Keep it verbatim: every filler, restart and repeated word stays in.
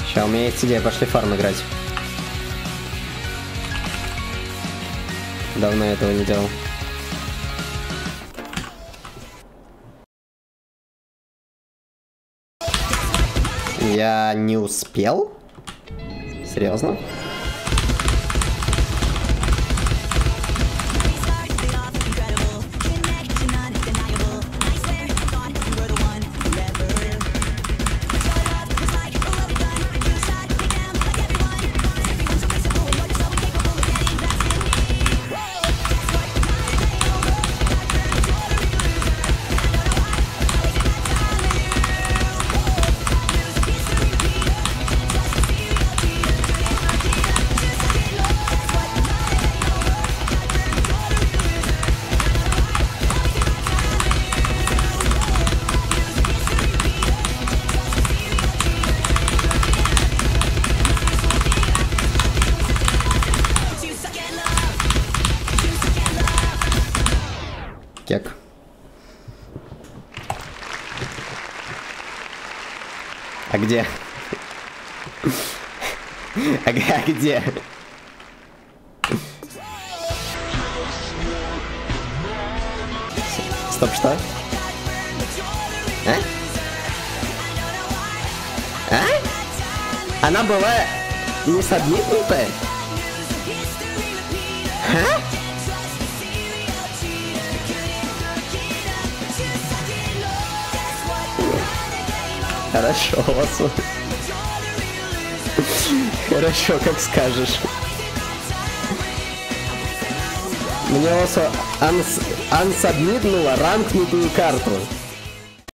Сейчас, у меня есть идея, пошли фарм играть. Давно я этого не делал. Я не успел? Серьезно? Кек. А где? А где? Стоп, что? А? А? Она была не сабмитнутая? А? Хорошо, Осу. Хорошо, как скажешь. Мне Осу ансабмитнула ранкнутую карту.